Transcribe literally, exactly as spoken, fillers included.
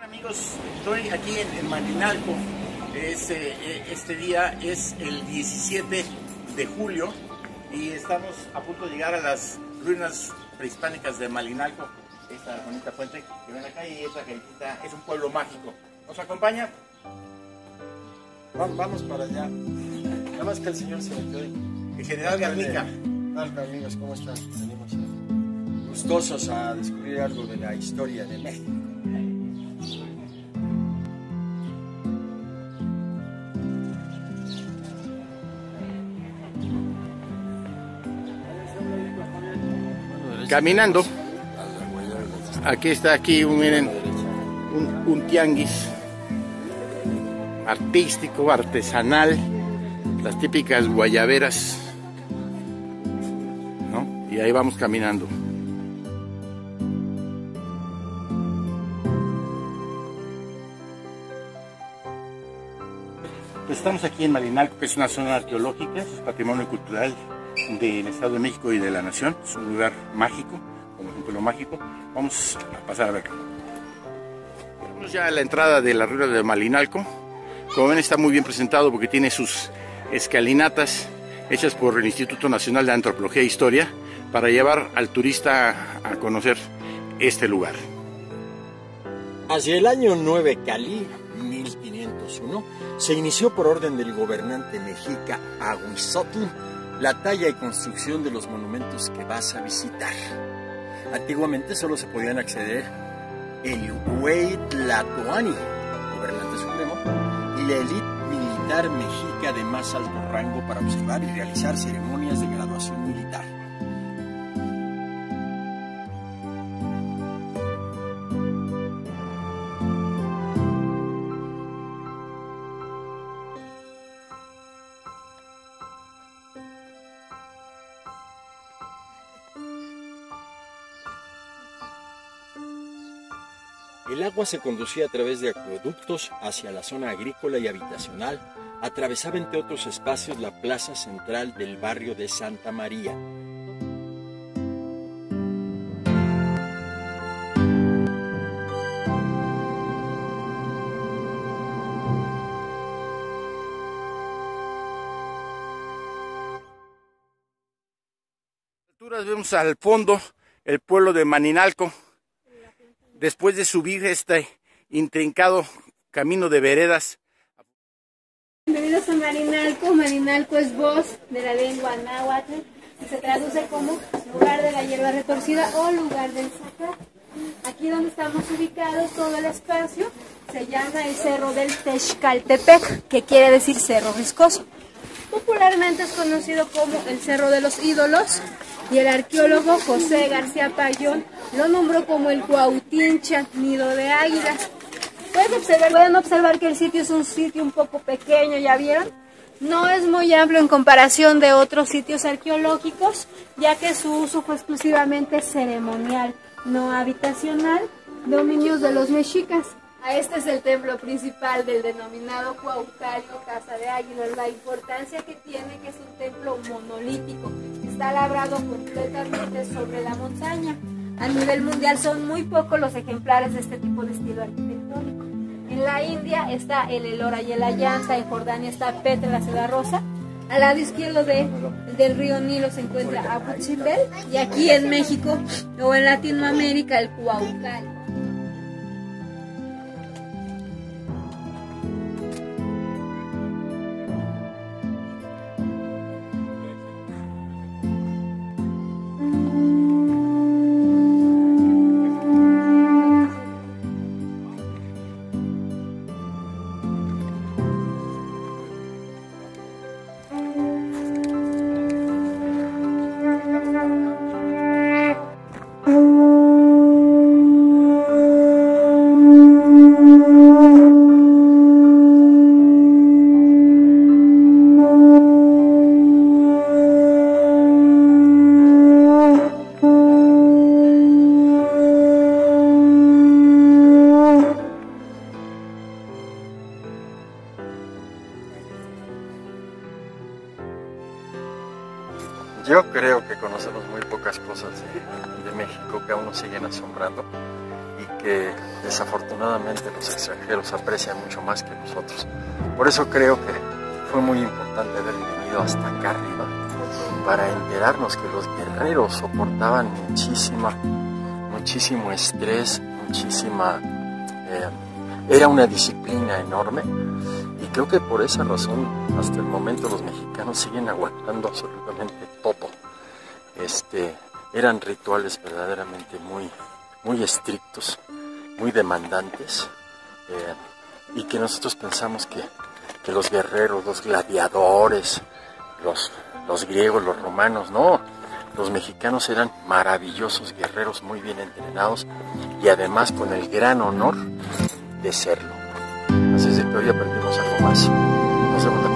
Amigos, estoy aquí en, en Malinalco. Es, eh, este día es el diecisiete de julio y estamos a punto de llegar a las ruinas prehispánicas de Malinalco. Esta bonita fuente que ven acá y esta gentita es un pueblo mágico. ¿Nos acompaña? Vamos, vamos para allá. Nada más que el señor se metió ahí. El general Garnica. Hola amigos, ¿cómo están? Venimos a... gustosos a descubrir algo de la historia de México. Caminando, aquí está, aquí miren, un, un tianguis artístico, artesanal, las típicas guayaberas, ¿no? Y ahí vamos caminando. Pues estamos aquí en Malinalco, que es una zona arqueológica, es patrimonio cultural del Estado de México y de la Nación. Es un lugar mágico, como un pueblo mágico. Vamos a pasar a verlo. Estamos ya a la entrada de la ruina de Malinalco. Como ven, está muy bien presentado porque tiene sus escalinatas hechas por el Instituto Nacional de Antropología e Historia para llevar al turista a conocer este lugar. Hacia el año nueve Calí, mil quinientos uno, se inició por orden del gobernante mexica Ahuizotl la talla y construcción de los monumentos que vas a visitar. Antiguamente solo se podían acceder el Huey Tlatoani, gobernante supremo, y la élite militar mexica de más alto rango para observar y realizar ceremonias de graduación militar. El agua se conducía a través de acueductos hacia la zona agrícola y habitacional, atravesaba entre otros espacios la plaza central del barrio de Santa María. Vemos al fondo el pueblo de Malinalco. Después de subir este intrincado camino de veredas. Bienvenidos a Malinalco. Malinalco es voz de la lengua náhuatl y se traduce como lugar de la hierba retorcida o lugar del zacate. Aquí donde estamos ubicados, todo el espacio se llama el Cerro del Texcaltepec, que quiere decir Cerro Riscoso. Popularmente es conocido como el Cerro de los Ídolos, y el arqueólogo José García Payón lo nombró como el Cuautincha, nido de águilas. Pueden observar, pueden observar que el sitio es un sitio un poco pequeño, ¿ya vieron? No es muy amplio en comparación de otros sitios arqueológicos, ya que su uso fue exclusivamente ceremonial, no habitacional, dominios de los mexicas. Este es el templo principal del denominado Cuauhtémoc, Casa de Águilas. La importancia que tiene que es un templo monolítico, está labrado completamente sobre la montaña. A nivel mundial son muy pocos los ejemplares de este tipo de estilo arquitectónico. En la India está el Ellora y el Ayanta, en Jordania está Petra, la ciudad rosa. Al lado izquierdo de, del río Nilo se encuentra Abu Simbel, y aquí en México o en Latinoamérica el Cuauhtémoc. Yo creo que conocemos muy poco pocas cosas de, de México que aún nos siguen asombrando y que desafortunadamente los extranjeros aprecian mucho más que nosotros. Por eso creo que fue muy importante haber venido hasta acá arriba para enterarnos que los guerreros soportaban muchísima, muchísimo estrés, muchísima... Eh, era una disciplina enorme y creo que por esa razón hasta el momento los mexicanos siguen aguantando absolutamente todo. Este, eran rituales verdaderamente muy, muy estrictos, muy demandantes eh, y que nosotros pensamos que, que los guerreros, los gladiadores, los, los griegos, los romanos, no, los mexicanos eran maravillosos guerreros muy bien entrenados y además con el gran honor de serlo. Así es de que hoy aprendimos algo más. Nos vemos la